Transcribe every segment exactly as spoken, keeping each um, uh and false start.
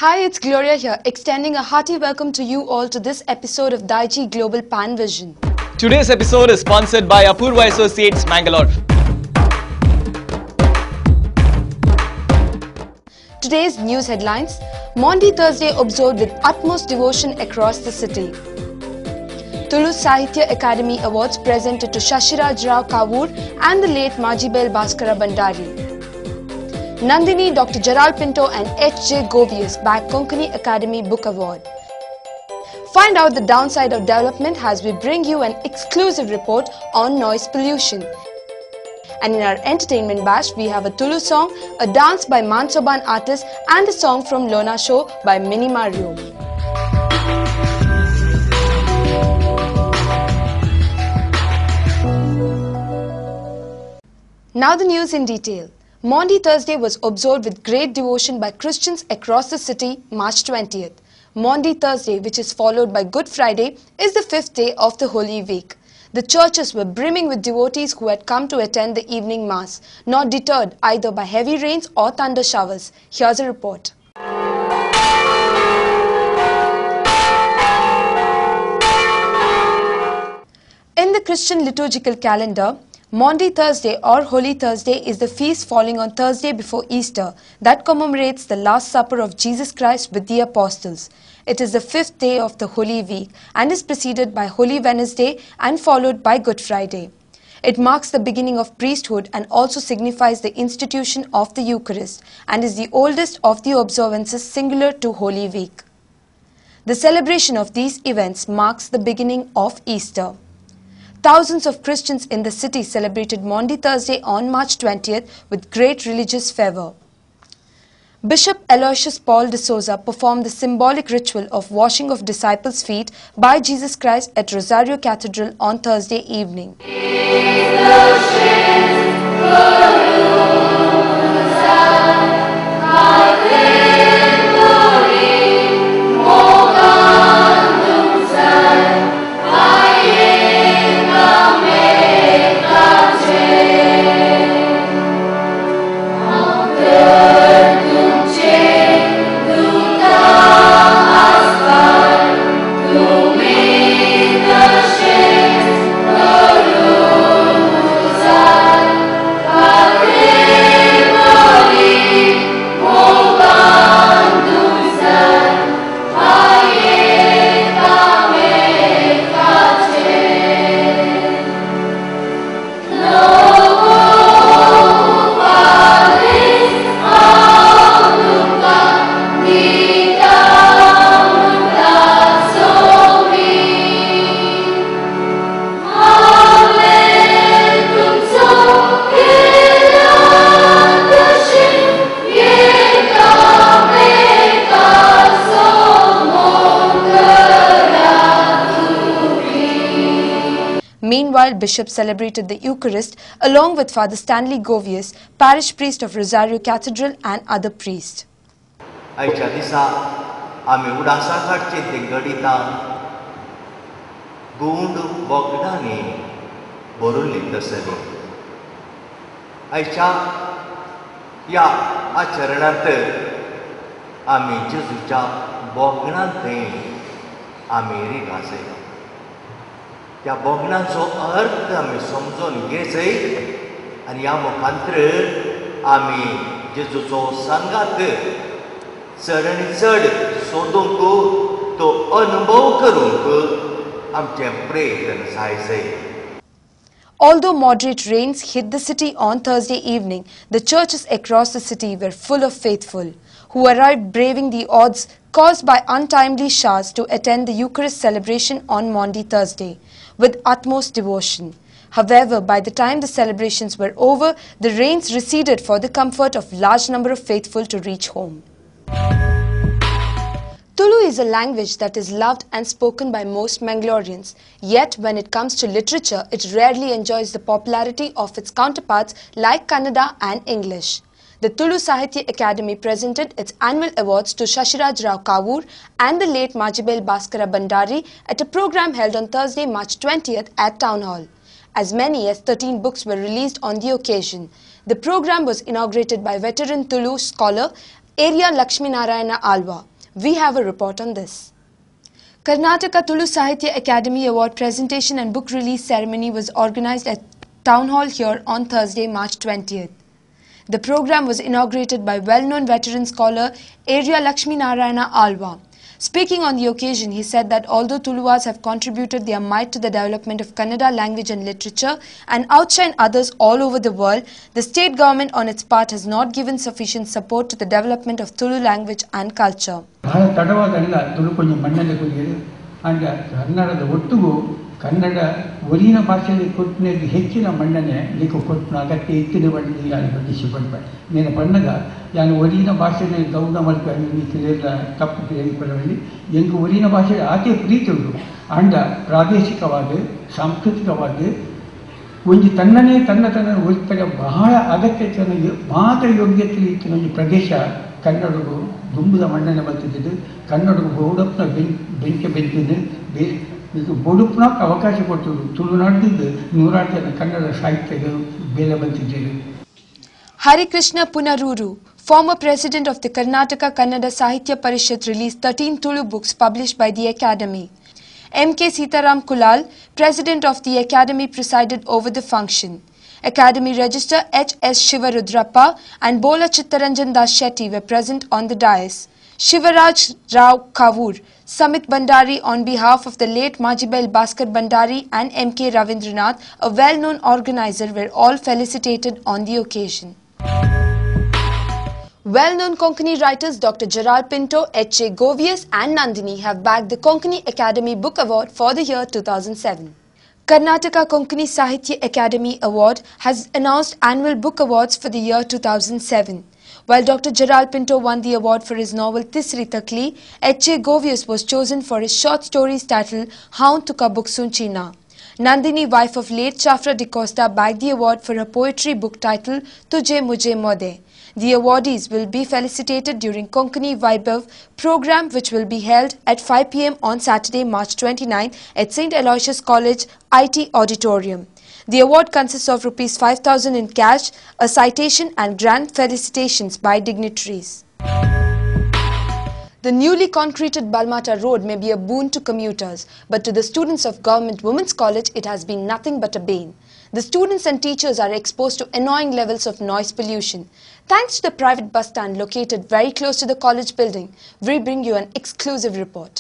Hi, it's Gloria here, extending a hearty welcome to you all to this episode of Digi Global Pan Vision. Today's episode is sponsored by Apurva Associates, Mangalore. Today's news headlines: Maundy Thursday observed with utmost devotion across the city. Tulu Sahitya Academy Awards presented to Shashiraj Rao Kavur and the late Majibel Bhaskara Bandari. Nandini, Doctor Gerald Pinto and H J Govius back Konkani Academy Book Award. Find out the downside of development as we bring you an exclusive report on noise pollution. And in our entertainment bash, we have a Tulu song, a dance by Mansoban artists and a song from Lona Show by Mini Mario. Now the news in detail. Maundy Thursday was observed with great devotion by Christians across the city March twentieth. Maundy Thursday, which is followed by Good Friday, is the fifth day of the Holy Week. The churches were brimming with devotees who had come to attend the evening mass, not deterred either by heavy rains or thunder showers. Here's a report. In the Christian liturgical calendar, Maundy Thursday or Holy Thursday is the feast falling on Thursday before Easter that commemorates the Last Supper of Jesus Christ with the Apostles. It is the fifth day of the Holy Week and is preceded by Holy Wednesday and followed by Good Friday. It marks the beginning of priesthood and also signifies the institution of the Eucharist and is the oldest of the observances singular to Holy Week. The celebration of these events marks the beginning of Easter. Thousands of Christians in the city celebrated Maundy Thursday on March twentieth with great religious fervour. Bishop Aloysius Paul de Souza performed the symbolic ritual of washing of disciples' feet by Jesus Christ at Rosario Cathedral on Thursday evening. Meanwhile, Bishop celebrated the Eucharist along with Father Stanley Govius, parish priest of Rosario Cathedral and other priests. आयच्या दिसा आमी उडासा काडचे देंगडिता गुंड बोगडांनी भरून लितसली. आयच्या या आचरणांत आमी जेजूच्या बोगडांत आमी रिगासय. त्या बोगणांचो अर्थ आमी समजून घेचय आनी ह्या मुखांतर आमी जेजूचो सांगात चड आनी चड सोदूंक तो अनुभव करूंक आमचें प्रयत्न जायचय. Although moderate rains hit the city on Thursday evening, the churches across the city were full of faithful, who arrived braving the odds caused by untimely showers to attend the Eucharist celebration on Maundy Thursday with utmost devotion. However, by the time the celebrations were over, the rains receded for the comfort of large number of faithful to reach home. Tulu is a language that is loved and spoken by most Mangaloreans. Yet, when it comes to literature, it rarely enjoys the popularity of its counterparts like Kannada and English. The Tulu Sahitya Academy presented its annual awards to Shashiraj Rao Kavur and the late Majibel Bhaskara Bandari at a program held on Thursday, March twentieth at Town Hall. As many as thirteen books were released on the occasion. The program was inaugurated by veteran Tulu scholar Arya Lakshmi Narayana Alva. We have a report on this. Karnataka Tulu Sahitya Academy Award presentation and book release ceremony was organized at Town Hall here on Thursday, March twentieth. The program was inaugurated by well-known veteran scholar Arya Lakshmi Narayana Alva. Speaking on the occasion, he said that although Tuluvars have contributed their might to the development of Kannada language and literature and outshine others all over the world, the state government on its part has not given sufficient support to the development of Tulu language and culture. Kannada ಒರಿನ ಭಾಷೆಯಲ್ಲಿ ಕೊಟ್ಟಿನ ಹೆಚ್ಚಿನ ಮನ್ನಣೆ ಲಿಖ ಕೊಟ್ಟಿನ ಅಗತ್ಯ ಇತ್ತಿನ ಬಂದು ಯಾರು British ಬಂದ నేను పండగ యాను ఒరిన భాషని గౌడ మల్పని నీకులేల తప్పు ಹೇಳಿಕೊಳ್ಳಲಿ ಎಂಗು ಒರಿನ ಭಾಷೆ ಆತೆ ಪ್ರೀತಿಯುಂಟು ಅಂಡ ಪ್ರಾದೇಶಿಕವಾದ ಸಾಂಸ್ಕೃತಿಕವಾದ ಒಂದು ತನ್ನನೇ ತನ್ನ ತನ್ನ ಒತ್ತಡ ಬಹಳ ಅಗತ್ಯತೆ ಮಾತ್ರ ಯೋಗ್ಯತೆ ಇತ್ತಿನ ಒಂದು ಪ್ರದೇಶ ಕನ್ನಡವು ದುಂಬುದ ಮನ್ನಣೆ ಬಂದಿದ್ದು ಕನ್ನಡವು ಬಹುಡಪ್ನ ಬೆಂಕೆ ಬೆಂಕಿದೆ ಇದು ಬೊಡುಪ್ನಕ್ಕೆ ಅವಕಾಶ ಕೊಟ್ಟರು ತುಳುನಾಡಿದ್ದು ನೂರಾರು ಜನ ಕನ್ನಡ ಸಾಹಿತ್ಯದ ಬೆಲೆ ಬಂದಿದ್ದಾರೆ. Hari Krishna Punaruru, former president of the Karnataka Kannada Sahitya Parishad, released thirteen Tulu books published by the Academy. M K Sitaram Kulal, president of the Academy, presided over the function. Academy Registrar H S Shivarudrappa and Bola Chittaranjan Das Shetty were present on the dais. Shivaraj Rao Kavur, Samit Bandari on behalf of the late Majibel Bhaskar Bandari and M K Ravindranath, a well-known organizer, were all felicitated on the occasion. Well-known Konkani writers Doctor Gerald Pinto, H A Govius and Nandini have bagged the Konkani Academy Book Award for the year two thousand seven. Karnataka Konkani Sahitya Academy Award has announced annual book awards for the year two thousand seven. While Doctor Gerald Pinto won the award for his novel Tisri Takli, H A Govius was chosen for his short stories titled Hound Tuka Buksunchina. Nandini, wife of late Chafra de Costa, bagged the award for her poetry book titled Tujhe Mujhe Mode. The awardees will be felicitated during Konkani Vaibhav program, which will be held at five p m on Saturday, March twenty-ninth at Saint Aloysius College I T Auditorium. The award consists of rupees five thousand in cash, a citation and grand felicitations by dignitaries. The newly concreted Balmata Road may be a boon to commuters, but to the students of Government Women's College it has been nothing but a bane. The students and teachers are exposed to annoying levels of noise pollution. Thanks to the private bus stand located very close to the college building, we bring you an exclusive report.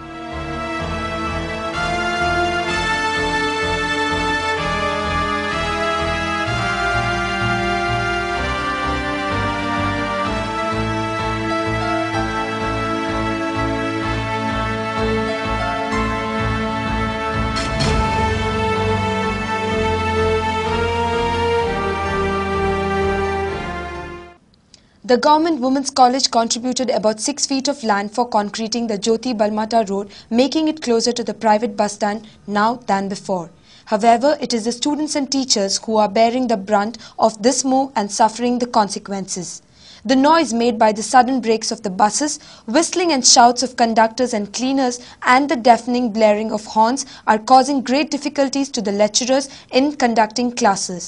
The Government Women's College contributed about six feet of land for concreting the Jyoti Balmata Road, making it closer to the private bus stand now than before. However, it is the students and teachers who are bearing the brunt of this move and suffering the consequences. The noise made by the sudden brakes of the buses, whistling and shouts of conductors and cleaners, and the deafening blaring of horns are causing great difficulties to the lecturers in conducting classes.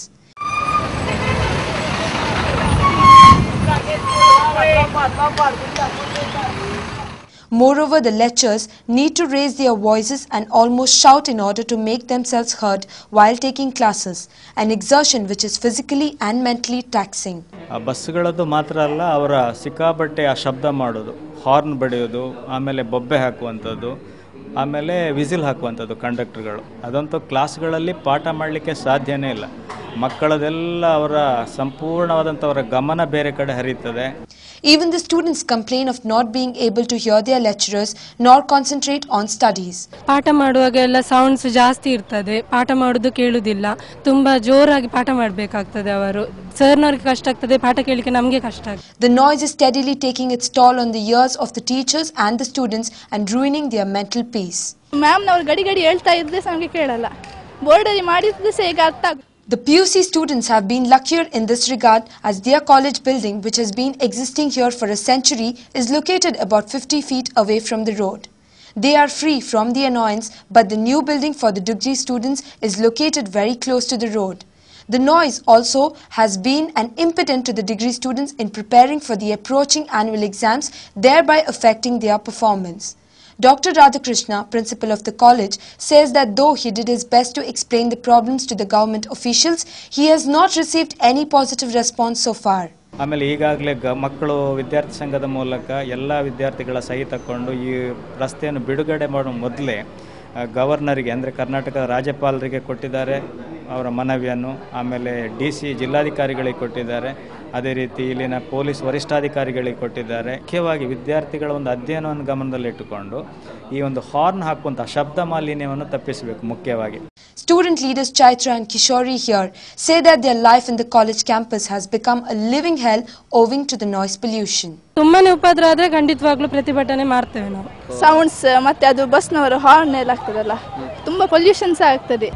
Moreover, the lecturers need to raise their voices and almost shout in order to make themselves heard while taking classes, an exertion which is physically and mentally taxing. ಬಸ್ಗಳದ್ದು ಮಾತ್ರ ಅಲ್ಲ, ಅವರ ಸಿಕ್ಕಾಪಟ್ಟೆ ಆ ಶಬ್ದ ಮಾಡೋದು, horn ಬಡಿಯೋದು, ಆಮೇಲೆ ಬೊಬ್ಬೆ ಹಾಕುವಂಥದ್ದು, ಆಮೇಲೆ ವಿಸಿಲ್ ಹಾಕುವಂಥದ್ದು ಕಂಡಕ್ಟರ್ಗಳು. ಅದಂತೂ ಕ್ಲಾಸ್ಗಳಲ್ಲಿ ಪಾಠ ಮಾಡಲಿಕ್ಕೆ ಸಾಧ್ಯನೇ ಇಲ್ಲ. ಮಕ್ಕಳದೆಲ್ಲ ಅವರ ಸಂಪೂರ್ಣವಾದಂಥ ಅವರ ಗಮನ ಬೇರೆ ಕಡೆ ಹರಿಯುತ್ತದೆ. Even the students complain of not being able to hear their lecturers nor concentrate on studies. ಪಾಠ ಮಾಡುವಾಗ ಎಲ್ಲ ಸೌಂಡ್ಸ್ ಜಾಸ್ತಿ ಇರ್ತದೆ, ಪಾಠ ಮಾಡೋದು ಕೇಳುವುದಿಲ್ಲ, ತುಂಬಾ ಜೋರಾಗಿ ಪಾಠ ಮಾಡಬೇಕಾಗ್ತದೆ. ಅವರು ಸರ್ನವರಿಗೆ ಕಷ್ಟ ಆಗ್ತದೆ, ಪಾಠ ಕೇಳಲಿಕ್ಕೆ ನಮಗೆ ಕಷ್ಟ ಆಗ್ತದೆ. The noise is steadily taking its toll on the ears of the teachers and the students and ruining their mental peace. Ma'am ನವರು ಗಡಿ ಗಡಿ ಹೇಳ್ತಾ ಇದ್ರೆ ನಮಗೆ ಕೇಳಲ್ಲ, ಬೋರ್ಡಲ್ಲಿ ಮಾಡಿದ್ರೆ ಸಹ ಈಗ ಅರ್ಥ ಆಗುತ್ತೆ. The P U C students have been luckier in this regard as their college building, which has been existing here for a century, is located about fifty feet away from the road. They are free from the annoyance, but the new building for the degree students is located very close to the road. The noise also has been an impediment to the degree students in preparing for the approaching annual exams, thereby affecting their performance. Doctor Radhakrishna, principal of the college, says that though he did his best to explain the problems to the government officials, he has not received any positive response so far. ಆಮೇಲೆ ಈಗಾಗಲೇ ಗ ಮಕ್ಕಳು ವಿದ್ಯಾರ್ಥಿ ಸಂಘದ ಮೂಲಕ ಎಲ್ಲ ವಿದ್ಯಾರ್ಥಿಗಳ ಸಹಿ ತಕ್ಕೊಂಡು ಈ ರಸ್ತೆಯನ್ನು ಬಿಡುಗಡೆ ಮಾಡೋ ಮೊದಲೇ ಗವರ್ನರಿಗೆ ಅಂದರೆ ಕರ್ನಾಟಕದ ರಾಜ್ಯಪಾಲರಿಗೆ ಕೊಟ್ಟಿದ್ದಾರೆ ಅವರ ಮನವಿಯನ್ನು. ಆಮೇಲೆ ಡಿ ಸಿ ಜಿಲ್ಲಾಧಿಕಾರಿಗಳಿಗೆ ಕೊಟ್ಟಿದ್ದಾರೆ, ಅದೇ ರೀತಿ ಇಲ್ಲಿನ ಪೊಲೀಸ್ ವರಿಷ್ಠಾಧಿಕಾರಿಗಳಿಗೆ ಕೊಟ್ಟಿದ್ದಾರೆ. ಮುಖ್ಯವಾಗಿ ವಿದ್ಯಾರ್ಥಿಗಳ ಒಂದು ಅಧ್ಯಯನವನ್ನು ಗಮನದಲ್ಲಿಟ್ಟುಕೊಂಡು ಈ ಒಂದು ಹಾರ್ನ್ ಹಾಕುವಂಥ ಶಬ್ದ ಮಾಲಿನ್ಯವನ್ನು ತಪ್ಪಿಸಬೇಕು. ಮುಖ್ಯವಾಗಿ Student leaders Chaitra and Kishori here say that their life in the college campus has become a living hell owing to the noise pollution. ತುಂಬಾನೇ ಉಪದ್ರ ಆದ್ರೆ ಖಂಡಿತವಾಗ್ಲೂ ಪ್ರತಿಭಟನೆ ಮಾಡ್ತೇವೆ ನಾವು. ಸೌಂಡ್ಸ್ ಮತ್ತೆ ಅದು ಬಸ್ನವರು ಹಾರ್ನ್ ಎಲ್ಲ ಆಗ್ತದಲ್ಲ, ತುಂಬಾ ಪೊಲ್ಯೂಷನ್ ಸಹ ಆಗ್ತದೆ.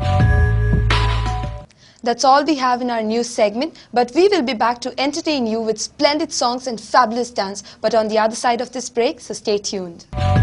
That's all we have in our news segment, but we will be back to entertain you with splendid songs and fabulous dance, but on the other side of this break, so stay tuned.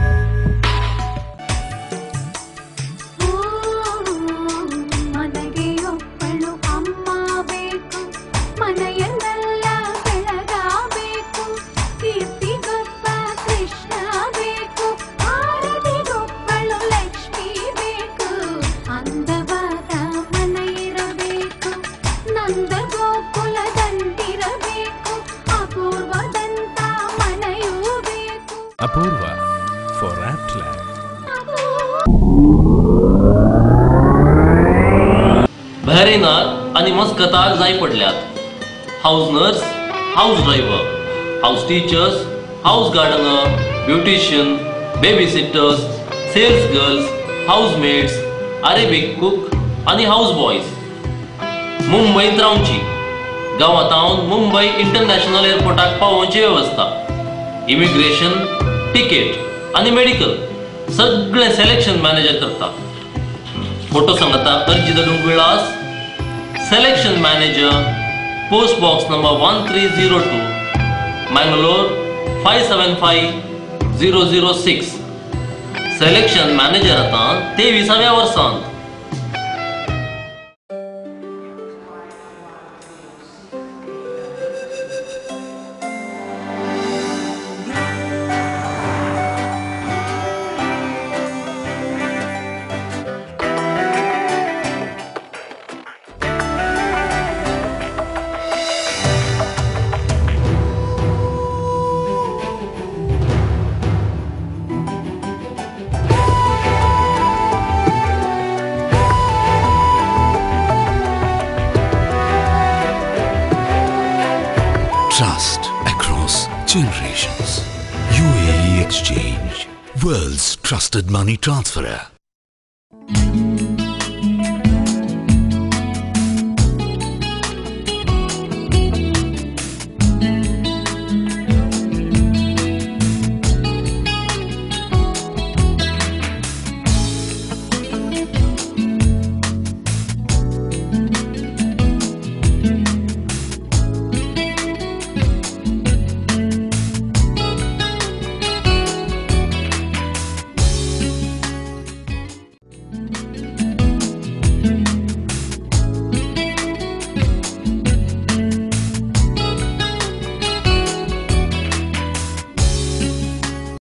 Apurva for Apt Lab. बहरेनार आणि मस्कताक जाय पडल्यात. House nurse, house driver, house teachers, house gardener, beautician, baby sitters, sales girls, house maids, Arabic cook आणि house boys मुंबईत रावची. गांवांतावन Mumbai international एअरपोर्टाक पावोवची व्यवस्था, इमिग्रेशन, टिकेट आणि मेडिकल सगळे सिलेक्शन मॅनेजर करता. फोटो सांगता अर्जी धाडूंक विळास selection manager, post box number one three zero two, Mangalore five seven five zero zero six. Selection manager आता तेविसाव्या वर्सांत. Trust across generations. U A E Exchange, world's trusted money transferer.